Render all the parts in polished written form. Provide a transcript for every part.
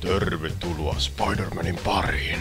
Tervetuloa Spider-Manin pariin.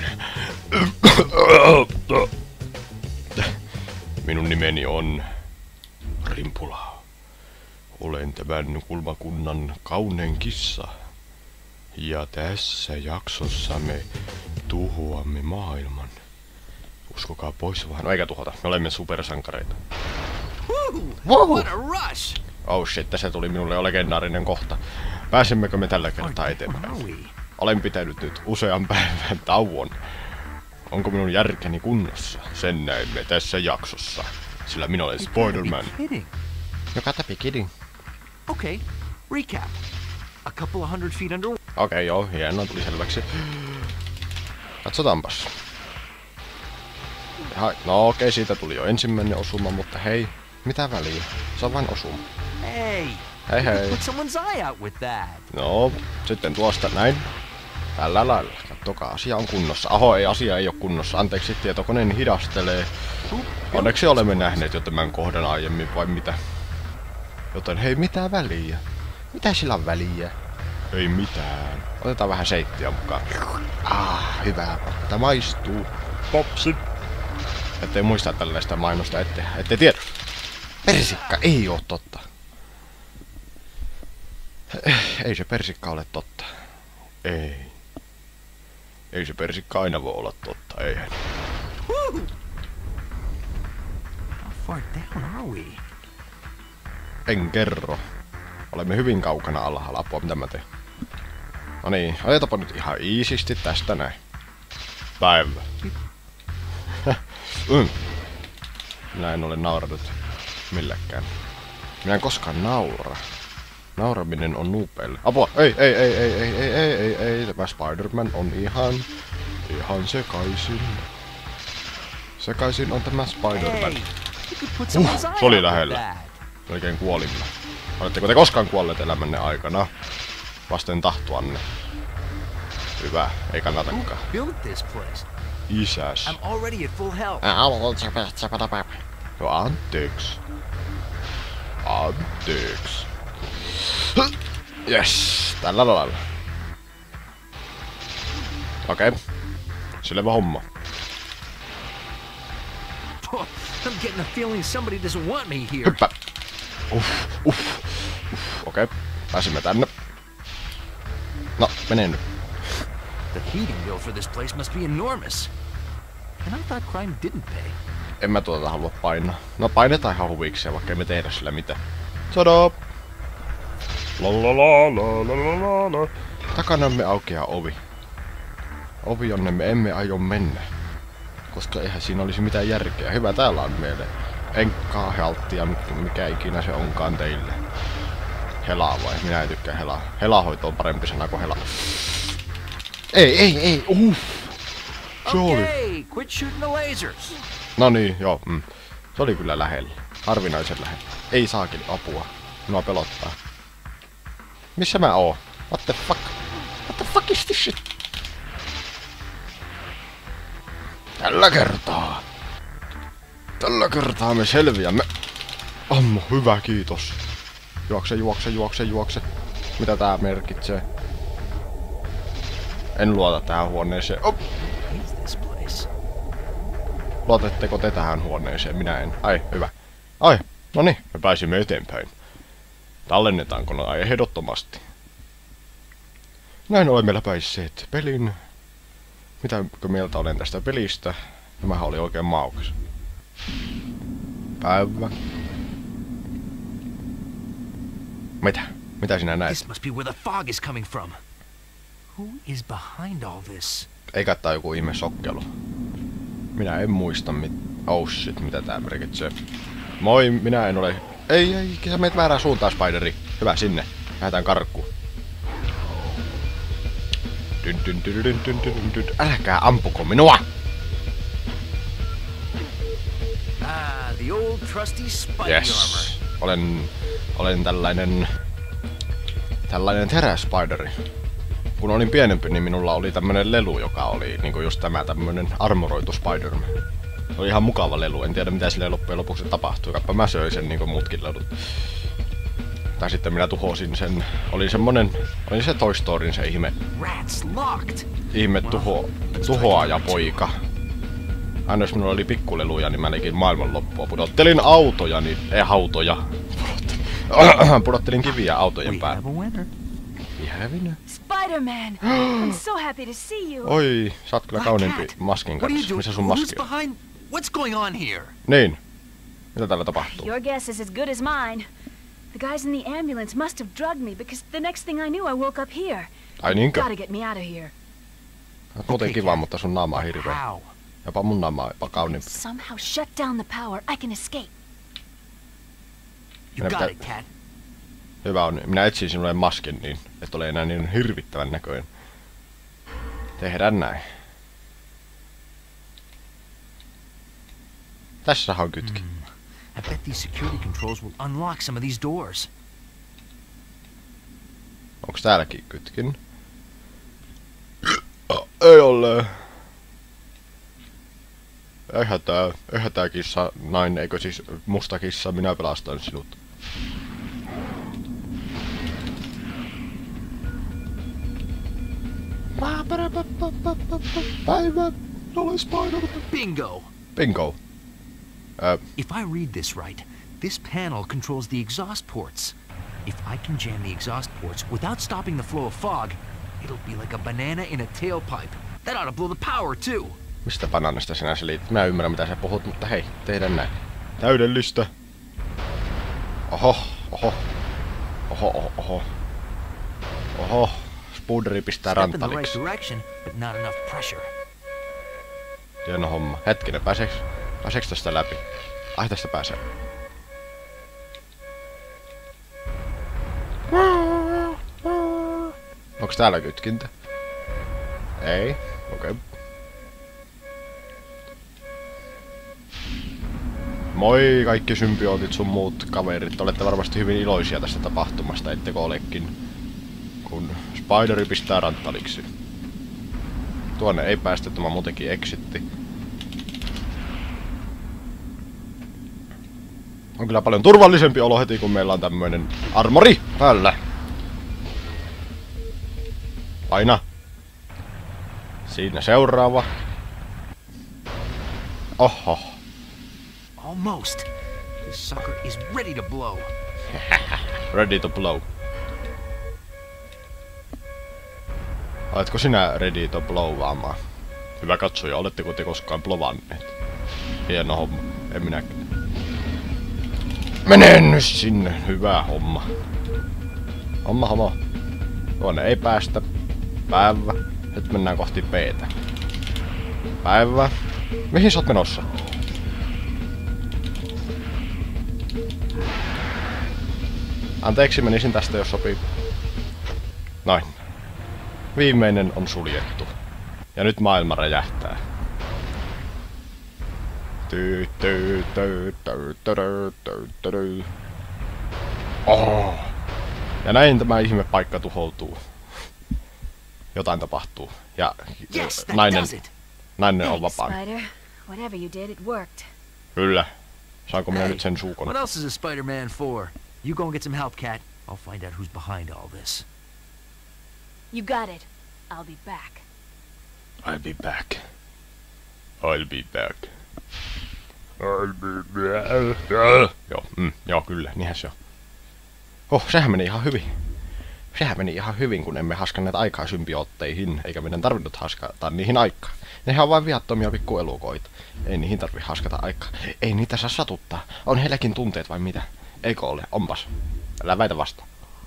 Minun nimeni on Rimpula. Olen tämän kulmakunnan kaunein kissa. Ja tässä jaksossa me tuhoamme maailman. Uskokaa pois vaan. No eikä tuhota, me olemme supersankareita. What a rush! Oh shit, tässä tuli minulle jo legendaarinen kohta. Pääsemmekö me tällä kertaa eteenpäin? Olen pitänyt nyt usean päivän tauon. Onko minun järkeni kunnossa? Sen näemme tässä jaksossa. Sillä minä olen Spider-Man. Joka täpi kidding. Okay, recap. A couple of 100 feet under. Okei, joo, hienoa, tuli selväksi. Katsotaanpas. No okei, siitä tuli jo ensimmäinen osuma, mutta hei, mitä väliä? Se on vain osuma. Hey! Hei hei. Put someone's eye out with that. No, sitten tuosta näin. Tällä lailla. Kattokaa, asia on kunnossa. Aho, ei, asia ei ole kunnossa. Anteeksi, tietokoneen hidastelee. Onneksi olemme nähneet jo tämän kohdan aiemmin, vai mitä? Joten hei, mitä väliä? Mitä sillä on väliä? Ei mitään. Otetaan vähän seittiä mukaan. Hyvä. Tämä maistuu. Popsi. Ettei muista tällaista mainosta, ette tiedä. Persikka ei oo totta. Ei se persikka ole totta. Ei. Ei se persikka aina voi olla totta, eihän. How far down are we? En kerro. Olemme hyvin kaukana alhaalla. Apua, mitä mä teen? No niin, ajatapa nyt ihan iisisti tästä näin. Päivä. Minä en ole nauranut millekään. Minä en koskaan naura. Nauraminen on nuupeille. Apua! Ei. Tämä Spider-Man on ihan sekaisin. Sekaisin on tämä Spider-Man. Se oli lähellä. Oikein kuolimme. Oletteko te koskaan kuolleet elämänne aikana? Vasten tahtoanne. Hyvä, ei kannatakaan. Isäs. I'm already at full health. No anteeksi. Anteeksi. Yes, tällä lailla. Okei. Selvä homma. I'm getting a feeling somebody doesn't want me here. Hyppä. Okei. Pääsimme tänne. No, mene nyt. The heating bill for this place must be enormous. And I thought crime didn't pay. En mä tuota halua painaa. No painetaan ihan huvikseen, vaikka ei me tehdä sillä mitään. Tada! Lalalala. Takanamme aukeaa ovi. Ovi, jonne me emme aio mennä. Koska eihän siinä olisi mitään järkeä. Hyvä, täällä on meille enkaahaltia, mikä ikinä se onkaan teille. Helaa vai? Minä en tykkää helaa. Helahoito on parempi sana kuin hela. Ei. Se oli. Okay, quit shooting the lasers. No niin, joo. Se oli kyllä lähellä. Harvinaisen lähellä. Ei saakeli apua. Minua pelottaa. Missä mä oon? What the fuck? What the fuck is this shit? Tällä kertaa me selviämme. Ammo, hyvä, kiitos. Juokse. Mitä tää merkitsee? En luota tähän huoneeseen. Luotatteko te tähän huoneeseen? Minä en. Ai, hyvä. Ai, no niin, me pääsimme eteenpäin. Tallennetaanko ne ehdottomasti? Näin olemme läpäisseet pelin. Mitäkö mieltä olen tästä pelistä? Tämähän oli oikein maukas. Päivä. Mitä? Mitä sinä näet? This must be where the fog is coming from. Who is behind all this? Eikä tää joku ihme sokkelu. Minä en muista oh shit, mitä tää merkitsee. Moi, minä en ole... Ei, sä meet väärään suuntaan, Spideri. Hyvä, sinne. Lähdetään karkkuun. Älkää ampuko minua! The old trusty spider Yes. Olen tällainen teräspideri. Kun olin pienempi, niin minulla oli tämmönen lelu, joka oli niinku just tämä tämmönen armoroitu Spider-Man. Oli ihan mukava lelu, en tiedä mitä sille loppujen lopuksi tapahtui. Kappa mä söin sen niinku muutkin lelut. Tai sitten minä tuhosin sen. Oli se Toy Storyn se ihme tuhoaja poika. Aina jos minulla oli pikkuleluja, niin mä näkin maailmanloppua. Pudottelin autoja, niin hautoja. Pudottelin kiviä autojen päälle. Spider-Man! I'm so happy to see you. Oi, sä oot kyllä kauniimpi maskin kanssa. Missä sun maski on? What's going on here? Niin. Mitä täällä tapahtuu? Your guess is as good as mine. The guys in the ambulance must have drugged me because the next thing I knew I woke up here. Ai niinkö? Gotta get me out of here. Oot muuten kiva, mutta sun naama on hirveä. Jopa mun naama on jopa kauniimpi. Somehow shut down the power. I can escape. You got it, Cat. Hyvä on. Minä etsin sinulle maskin, niin et ole enää niin hirvittävän näköinen. Tehdään näin. Tässä on kytki. I bet these security controls will unlock some of these doors. Onks täälläkin kytkin? Ei ole. Eihän tää kissa, nainen, eikö siis musta kissa, minä pelastan sinut. Päivä, ole Spider. Bingo! Bingo. If I read this right, this panel controls the exhaust ports. If I can jam the exhaust ports without stopping the flow of fog, it'll be like a banana in a tailpipe. That ought to blow the power too. Mistä banaanista sinä selität? Mä ymmärrän mitä sä puhut, mutta hei, tehdään näin. Täydellistä. Oho, oho. Oho, oho, oho. Oho. Spooderi pistää rantaliksi. Hieno homma. Hetkinen, pääseekö tästä läpi? Ai, tästä pääsee. Onks täällä kytkintä? Ei. Okei. Okay. Moi kaikki symbiootit sun muut kaverit. Olette varmasti hyvin iloisia tästä tapahtumasta, ettekö olekin? Kun Spideri pistää ranttaliksi. Tuonne ei päästä, tämä muutenkin exitti. On kyllä paljon turvallisempi olo heti, kun meillä on tämmöinen armori päällä. Paina. Siinä seuraava. Oho. Almost. This sucker is ready to blow. Ready to blow. Oletko sinä ready to blowaamaan? Hyvä katsoja, oletteko te koskaan blovanneet? Hieno homma. En minäkään. Mene nyt sinne. Hyvä homma. Homma. Tuonne ei päästä. Päivä. Nyt mennään kohti B:tä. Päivä. Mihin sä oot menossa? Anteeksi, menisin tästä jos sopii. Noin. Viimeinen on suljettu. Ja nyt maailma räjähtää. Oh. Ja näin tämä ihmepaikka tuhoutuu. Jotain tapahtuu. Ja Yes, nainen on vapaa. Whatever you did, it worked. Kyllä. Saanko minä nyt sen suukon? What else is a Spider-Man for? You go and get some help, Cat. I'll find out who's behind all this. You got it. I'll be back. I'll be back. I'll be back. I'll be back. Joo, joo, kyllä, niinhän se on. Oh, sehän meni ihan hyvin. Sehän meni ihan hyvin, kun emme haskanneet aikaa symbiootteihin, eikä meidän tarvinnut haskata niihin aikaa. Nehän on vain viattomia pikkuelukoita. Ei niihin tarvi haskata aikaa. Ei niitä saa satuttaa. On heilläkin tunteet vai mitä? Eikö ole? Onpas. Älä väitä vasta.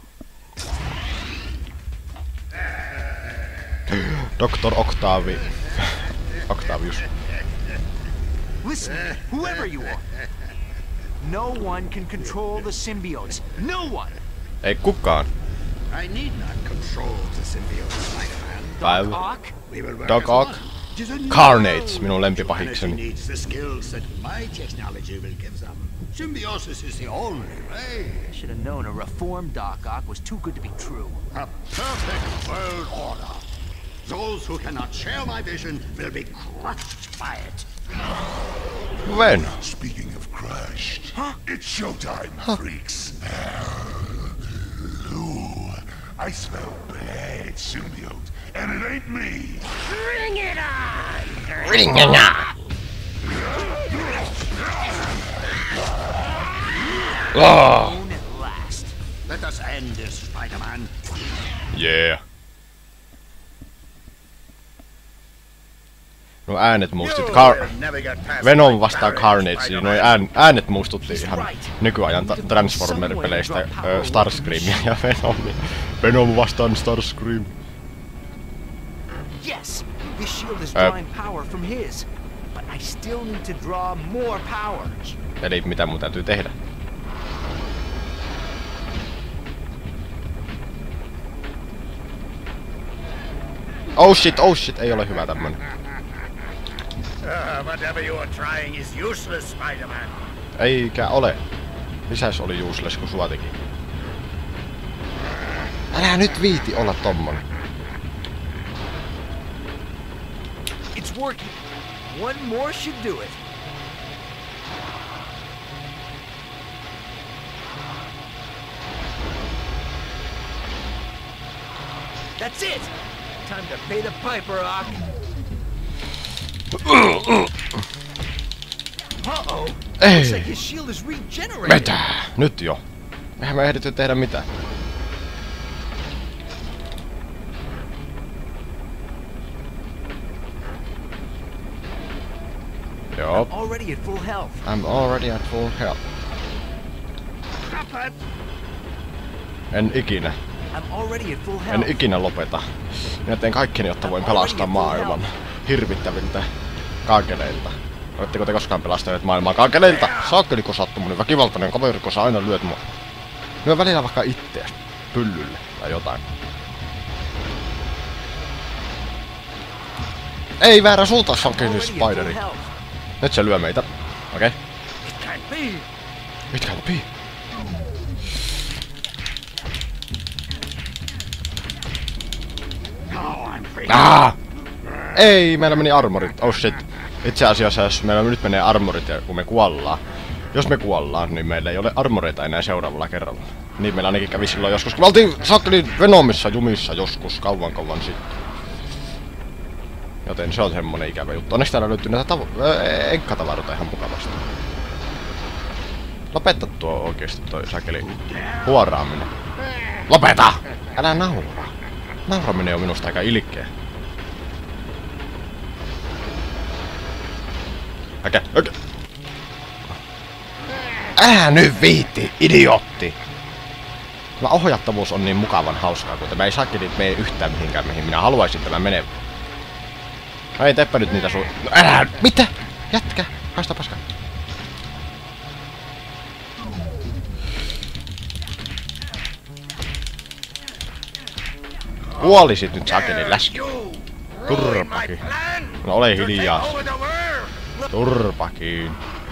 Dr. Octavius. Listen, whoever you are. No one can control the symbiotes. No one. Ei kukaan. I need not control the symbiote, Spider-Man. Päivä. Doc Ock? Doc Ock. Carnage, minun lempipahikseni. Needs the skills that my technology will give them. Symbiosis is the only way. I should have known a reformed Doc Ock was too good to be true. A perfect world order. Those who cannot share my vision will be crushed by it. When? Speaking of crushed, it's showtime, freaks. I smell bad symbiote, and it ain't me. Bring it on! Bring it on! Alone at last. Let us end this, Spider-Man. Yeah. No äänet muistit Venom vastaa Carnage, noi äänet muistutti ihan nykyajan Transformer-peleistä Starscreamia ja Venomia. Venom vastaan Starscream. Yes, this shield is drawing power from his, but I still need to draw more power. Eli mitä mun täytyy tehdä? Oh shit, ei ole hyvä tämmönen. Whatever you are trying is useless, Spider-Man. Eikä ole. Lisäys oli useless, kun sua teki. Älä nyt viiti olla tommonen. It's working. One more should do it. That's it! Time to pay the piper, Ock. Uh-oh. Looks like his shield is regenerated. Mitä? Nyt jo. Eihän me ehditty tehdä mitään. Joo. Already at full health. I'm already at full health. En ikinä. I'm already at full En health. ikinä lopeta. Minä teen kaikkeni, jotta voin pelastaa maailman hirvittäviltä kaakeleilta. Oletteko te koskaan pelastaneet maailmaa kaakeleilta? Saakkeliko sattuminen väkivaltainen kaveri, kun sä aina lyöt mua? Lyö välillä vaikka ittees pyllylle tai jotain. Ei väärä suuntaan, saakeli Spideri. Nyt se lyö meitä. Okei. It can't be. Ei, meillä meni armorit. Oh shit. Itse asiassa, jos meillä nyt menee armorit ja kun me kuollaan. Jos me kuollaan, niin meillä ei ole armoreita enää seuraavalla kerralla. Niin meillä ainakin kävi silloin joskus, kun me oltiin saakeli Venomissa jumissa joskus kauan sitten. Joten se on semmonen ikävä juttu. Onneksi täällä löytyy näitä enkkatavaroita ihan mukavasti. Lopeta tuo oikeesti toi sakeli huoraaminen. Lopeta! Älä nauraa. Nauraminen on minusta aika ilkeä. Okei. Älä nyt viitti, idiootti! Tämä ohjattavuus on niin mukavan hauskaa, kun tämä ei sakeli mene yhtään mihinkään, mihin minä haluaisin tämän menevän. Ei teppä nyt niitä No älä! Mitä? Jätkä! Haista paskaa. Kuolisit nyt sakeli läski. Turpakin. No ole hiljaa. Turpakin.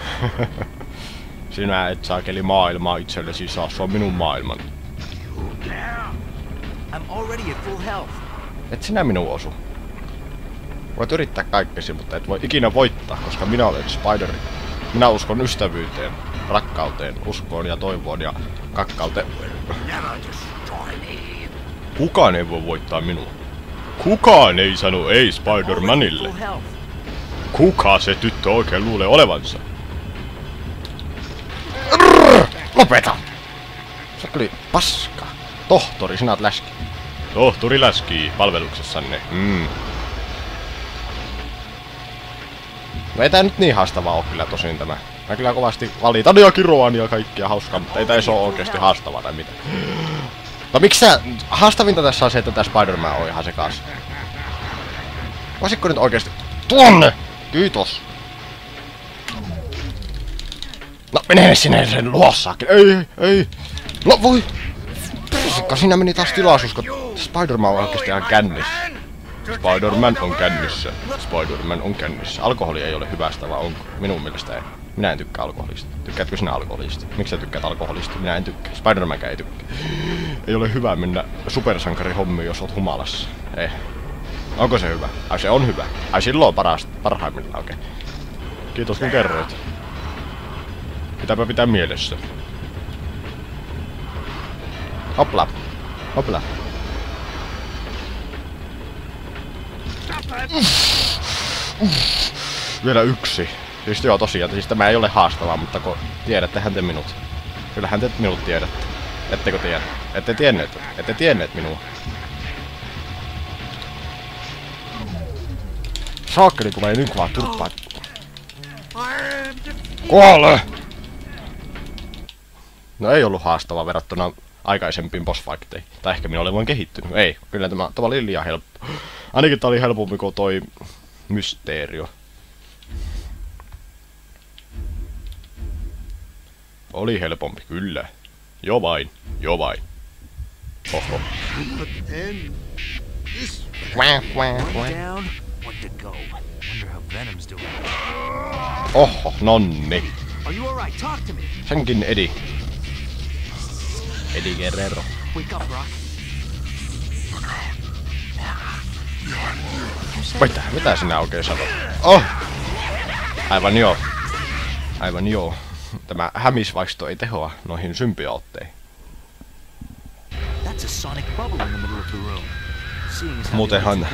Sinä et saakeli maailmaa itsellesi saa, se on minun maailmani. Et sinä minun osu. Voit yrittää kaikkesi, mutta et voi ikinä voittaa, koska minä olen Spideri. Minä uskon ystävyyteen, rakkauteen, uskoon ja toivoon ja kakkauteen. Kukaan ei voi voittaa minua. Kukaan ei sano ei Spider-Manille. Kuka se tyttö oikein luulee olevansa? Lopeta! Se oli paska. Tohtori, sinä oot läski. Tohtori läskii palveluksessanne. No ei tää nyt niin haastavaa oo kyllä tosin tämä. Mä kyllä kovasti valitan ja kiroan ja kaikkia hauskaa, mutta ei tää se oo oikeesti haastavaa tai mitään. No miksi sä... Haastavinta tässä on se, että tää Spider-Man on ihan sekas. Voisitko nyt oikeesti... Tuonne! Kiitos! No mene sinne sen luossaakin. Ei! No voi! Persikka, siinä meni taas tilaisuus, kun Spider-Man on oikeesti ihan kännissä. Spider-Man on kännissä. Spider-Man on kännissä. Alkoholi ei ole hyvästä, vaan onko? Minun mielestä ei. Minä en tykkää alkoholista. Tykkäätkö sinä alkoholista? Miksi sä tykkäät alkoholista? Minä en tykkää. Spider-Mankään ei tykkää. Ei ole hyvä mennä supersankarihommiin, jos oot humalassa. Ei. Onko se hyvä? Ai se on hyvä. Ai silloin parhaimmillaan, okei. Kiitos kun kerroit. Pitääpä pitää mielessä. Hopla. Hopla. Vielä yksi. Siis joo tosiaan, siis tämä ei ole haastavaa, mutta kun tiedättehän te minut. Kyllähän te minut tiedätte. Ettekö tiedä? Ette tienneet minua. Saakkeli tulee niin kovaa turppaa. Kuole! No ei ollut haastavaa verrattuna aikaisempiin bossfighteihin. Tai ehkä minä olen vain kehittynyt. Ei, kyllä tämä oli liian helppo. Ainakin tää oli helpompi kuin toi Mysteerio. Oli helpompi, kyllä. Jo vain. Oho. Oho, nonni. Senkin Eddie. Eddie Guerrero. Mitä sinä oikein sanot? Oh! Aivan joo. Tämä hämisvaisto ei tehoa noihin symbiootteihin. Muutenhan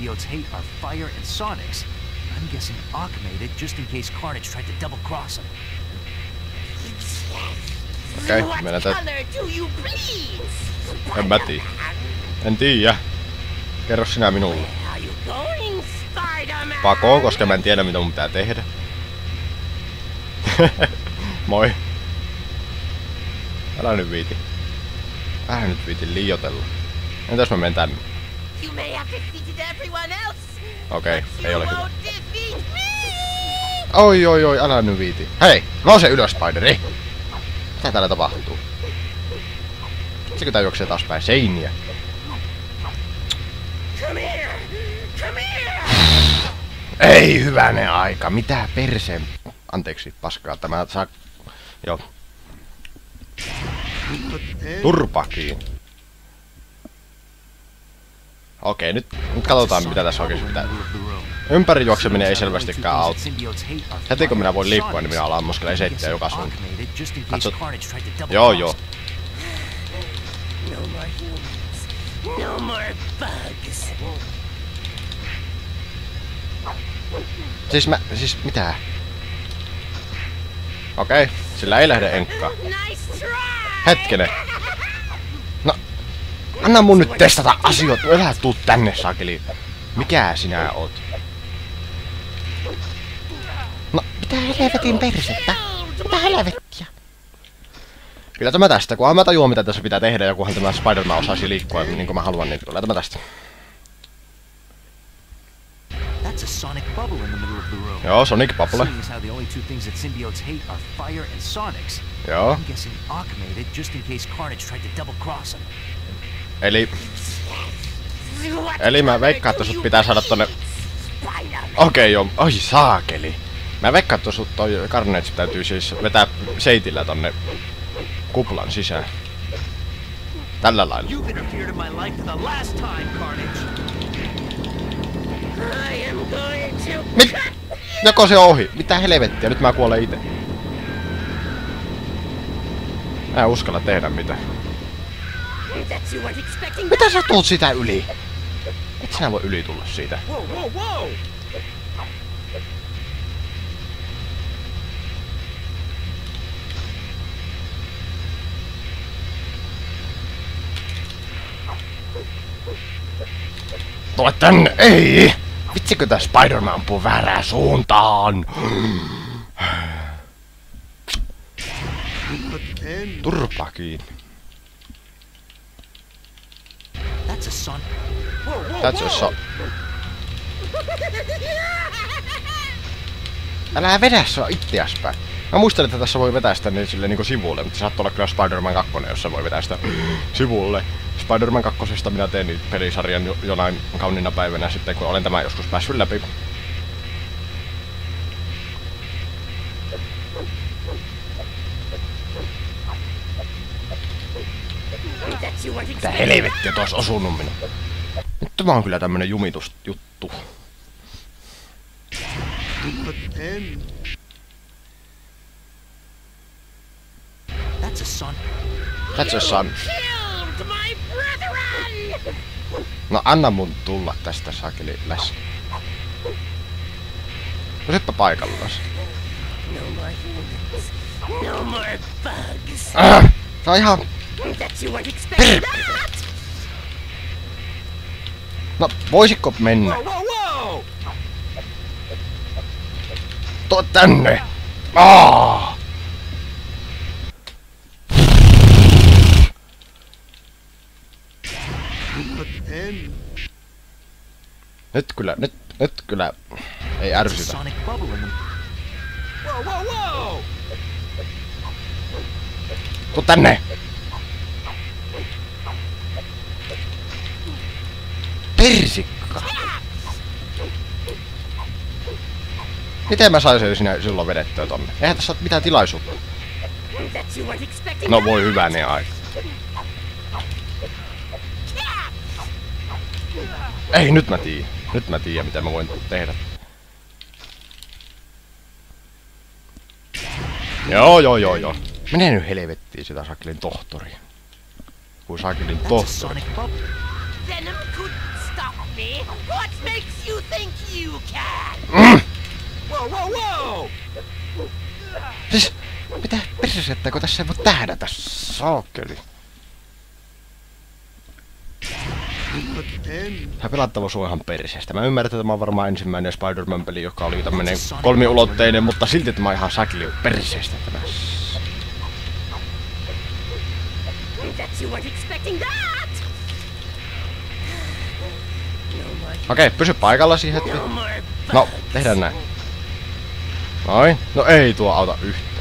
okei, mennään En tiedä. Kerro sinä minulle. Pakoon, koska mä en tiedä mitä mun pitää tehdä. Moi. Älä nyt viiti liioitella. Entäs mä menen tänne? Okei, ei ole hyvä. Oi, älä nyt viiti. Hei, nouse ylös, Spideri! Mitä täällä tapahtuu? Sekö tää juoksee taas päin seiniä? Ei hyvänen aika, mitä perseen... Anteeksi, paskaa, tämä saa... Joo. Turpakiin. Okei, nyt katsotaan mitä tässä oikeesti pitää. Ympäri juokseminen ei selvästikään auta. Heti kun minä voin liikkua, niin minä alan ammuskelee seittiä joka suuntaan. Katsot. Joo. Siis mitä? Okei, sillä ei lähde enkkaa. Hetkinen. No, anna mun nyt testata asioita. Älä tuu tänne, sakeli. Mikä sinä oot? No, mitä helvetin persettä? Mitä helvettiä? Kyllä tämä tästä, kunhan mä tajuan mitä tässä pitää tehdä ja kunhan tämä Spider-Man osaisi liikkua niin kuin mä haluan, niin kyllä tämä tästä. Joo, Sonic Bubble. Joo. Eli mä veikkaan, että sut pitää saada tonne... Okei, joo. Oi saakeli. Mä veikkaan, että sut toi Carnage täytyy siis vetää seitillä tonne kuplan sisään. Tällä lailla. Joko se on ohi? Mitä helvettiä? Nyt mä kuolen ite. Mä en uskalla tehdä mitään. Mitä sä tuut sitä yli? Et sinä voi yli tulla siitä. Tule tänne! Ei! Vitsikö tää Spider-Man ampuu väärään suuntaan? Turpakiin. That's a son. Älä vedä sua itseäs päin. Mä muistelin, että tässä voi vetää sitä niin silleen niinku sivulle, mutta saattaa olla kyllä Spider-Man 2, jossa voi vetää sitä sivulle. Spider-Man 2. Minä teen nyt pelisarjan jonain kauniina päivänä sitten, kun olen tämän joskus päässyt läpi. Mitä helvettiä tuossa osunut minun? Nyt tämä on kyllä tämmönen jumitusjuttu. That's a son. No anna mun tulla tästä sakeli läs. Pysyppä paikallaan. No more humans. No more bugs. Se on ihan... Bet you weren't expecting that! No, voisitko mennä? Whoa! Tuo tänne! Aa! Nyt kyllä ei ärsytä. Sonic bubble in the... Whoa! Tuu tänne! Persikka! Miten mä saisin sinä silloin vedettyä tonne? Eihän tässä ole mitään tilaisuutta. Bet you weren't expecting No voi hyvänen aika. Ei, nyt mä tiedän. Nyt mä tiedän, mitä mä voin tehdä. Joo. Mene nyt helvettiin sitä sakelin tohtoria. Kun sakelin That's a tohtori. sonic bubble. Venom couldn't stop me. What makes you think you can? Whoa! Siis, mitä persettä, kun tässä ei voi tähdätä saakeli. Tää pelattavuus on ihan perseestä. Mä ymmärrän, että tämä on varmaan ensimmäinen Spider-Man-peli, joka oli tämmönen kolmiulotteinen, mutta silti tämä on ihan sakeli perseestä tämä. Bet you weren't expecting that! Okei, pysy paikallasi hetki. No more No, tehdään näin. Noin. No ei tuo auta yhtään.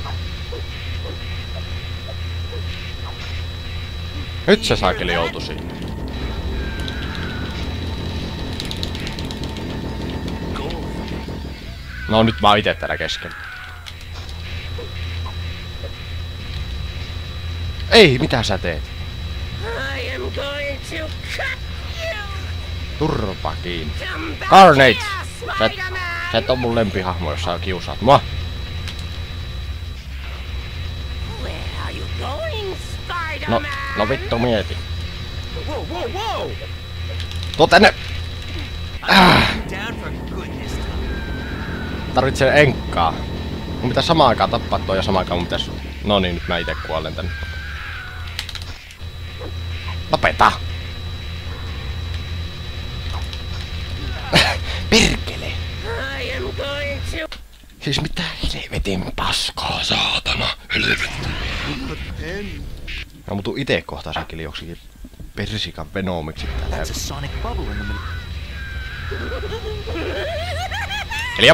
Nyt se saakeli joutui siihen. No nyt mä oon ite täällä keskellä. Ei, mitä sä teet? I am going to cut you! Turpa kiinni. Come back Carnage! here, Sä Spider-Man! et on mun lempihahmo, jos sä kiusaat mua. Where are you going, No, Spider-Man? no vittu mieti. Whoa! Tuo tänne! Down for goodness. Tarvitsee enkkaa. Mun pitää samaan aikaan tappaa toi ja samaan aikaan mun pitäis... No niin, nyt mä ite kuolen tänne. Lopeta! Perkele! I am going to... Siis mitä helvetin paskaa, saatana! Helvetti! Mä muutun ite kohta sakeli joksikin persikan venomiksi täällä. That's a sonic bubble in the middle. Hiljaa!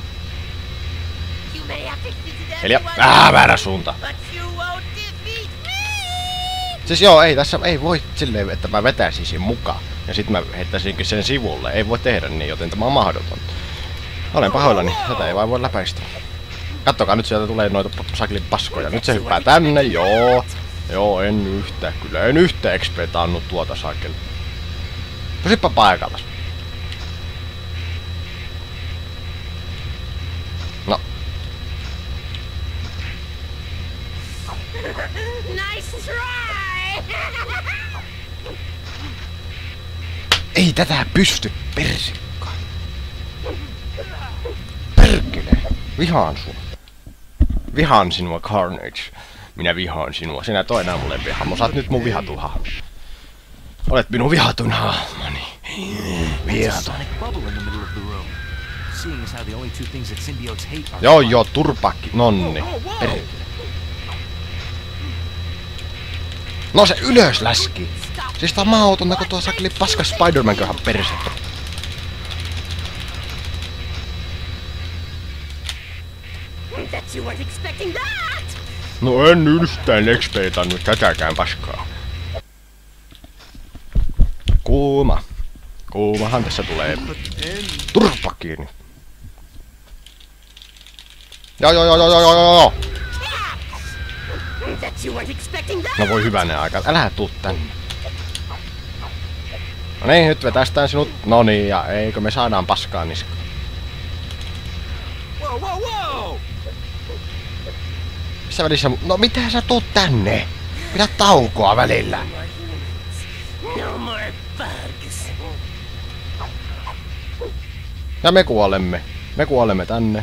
You may have defeated Hiljaa! everyone, Väärä suunta! but you won't defeat me! Siis joo, ei tässä ei voi silleen, että mä vetäisin mukaan. Ja sit mä heittäisinkin sen sivulle. Ei voi tehdä niin, joten tämä on mahdoton. Olen pahoillani, tätä ei vain voi läpäistä. Kattokaa, nyt sieltä tulee noita sakelin paskoja. Nyt se hyppää tänne, joo. Joo, en yhtään, kyllä en yhtään XP:tä annu tuota sakeli. Pysyppä paikallas. No. Nice try! Ei tätä pysty, persikka. Perkele. Vihaan sua. Vihaan sinua, Carnage. Minä vihaan sinua. Sinä et oo enää mulle vihamo. Sä oot nyt mun vihatun hahmo. Olet minun vihatun hahmoni. That's a Vihatun. sonic bubble in the middle of the room. Seeing as how the only two things that symbiotes hate are... Joo, turpakki. Nonni. Perkele. No se ylös läski. Siis tää on mahdotonta, kun tuo sakeli paskas Spider-Man köhän persettä. Bet you weren't expecting that! No en yhtään XP:tannut tätäkään paskaa. Kuuma. Kuumahan tässä tulee. Turpa kiinni. Joo. Bet you weren't expecting that! No voi hyvänen aika. Älä tuu tänne. No niin, nyt vetästään sinut. No niin, ja eikö me saadaan paskaa niskaan. Whoa! Missä välissä... No mitä sä tuut tänne? Pidä taukoa välillä. No more bugs! Ja me kuolemme. Me kuolemme tänne.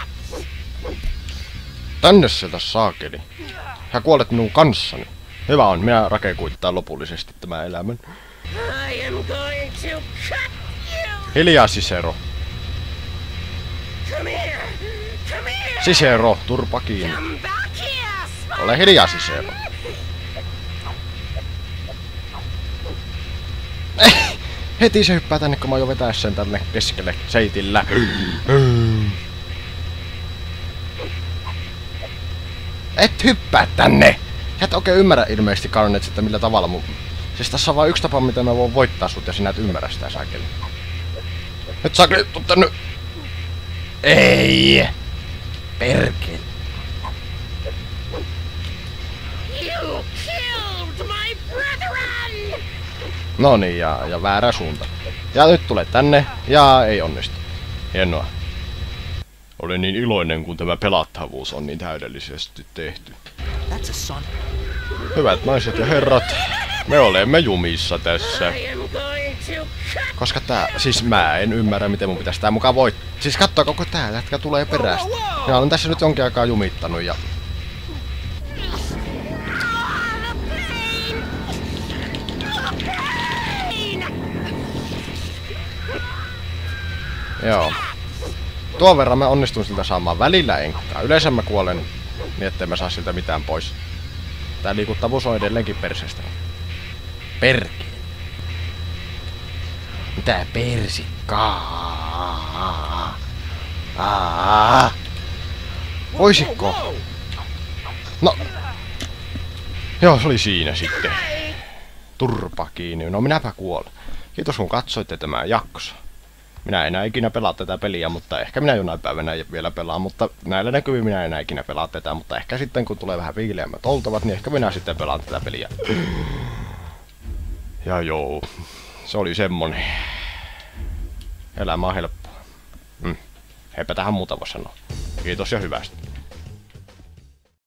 Tänne sieltä saakeli. Sä kuolet minun kanssani. Hyvä on, minä rakekuittaa lopullisesti tämän elämän. I am going to cut you! Hiljaa, Cicero. Come here! Come here! Cicero, turpa kiinni. Come back here, Spider-Man! Ole hiljaa, Cicero. Heti se hyppää tänne, kun mä oon jo vetää sen tänne keskelle seitillä. Et hyppää tänne! Sä et oikein ymmärrä ilmeisesti, Carnage, että millä tavalla mun... Siis tässä on vain yksi tapa, miten mä voin voittaa sut, ja sinä et ymmärrä sitä, saakeli. Nyt saakeli, tuu tänne! Ei! Perkele! You killed my brethren! No niin, ja väärä suunta. Ja nyt tulee tänne, ja ei onnistu. Hienoa. Olen niin iloinen, kun tämä pelattavuus on niin täydellisesti tehty. That's a son. Hyvät naiset ja herrat, me olemme jumissa tässä. I am going to cut Koska tää, siis mä en ymmärrä miten mun pitäisi tää mukaan voit. Siis kattoo koko tää jätkä tulee perästä. Minä olen tässä nyt jonkin aikaa jumittanut ja... Joo. Tuon verran mä onnistun siltä saamaan välillä enkkaa. Yleensä mä kuolen niin ettei mä saa siltä mitään pois. Tää liikuttavuus on edelleenkin perseestä. Perkele. Mitä persikkaa? Voisitko? No. Joo, se oli siinä sitten. Turpa kiinni. No minäpä kuolen. Kiitos kun katsoitte tämän jakso. Minä en enää ikinä pelaa tätä peliä, mutta ehkä minä jonain päivänä vielä pelaan, mutta näillä näkyviin minä en enää ikinä pelaa tätä, mutta ehkä sitten kun tulee vähän viileämmät oltavat, niin ehkä minä sitten pelaan tätä peliä. Ja joo, se oli semmonen. Elämä on helppoa. Eipä tähän muuta voi sanoa. Kiitos ja hyvästä.